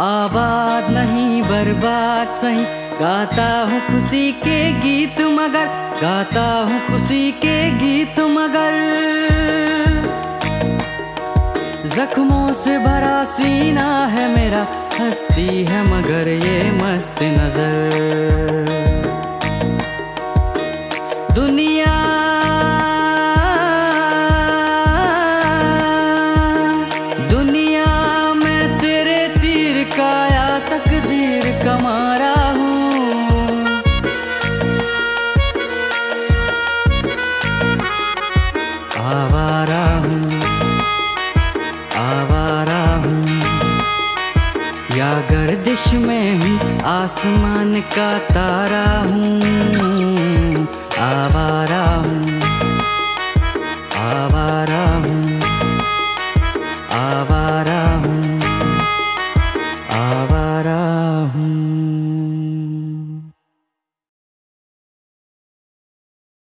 आबाद नहीं बर्बाद सही, गाता हूँ खुशी के गीत मगर, गाता हूँ खुशी के गीत मगर। जख्मों से भरा सीना है मेरा, हंसती है मगर ये मस्त नजर। दुनिया दुनिया मैं तेरे तीर का या तकदीर का मारा हूँ। आवारा हूँ, आवारा हूँ, या गर्दिश में हूँ, आसमान का तारा हूँ। आवारा हूँ, आवारा हूँ, आवारा हूँ, आवारा।